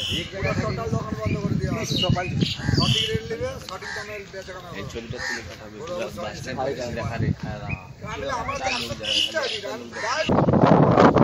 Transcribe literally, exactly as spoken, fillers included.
Total দোকান বন্ধ করে দেওয়া হবে। সঠিক রেট নেবে, সঠিক দামে বেচাকেনা হবে। এই ছবিটা তুলে পাঠাবে বাস স্ট্যান্ড দেখা রে। আমরা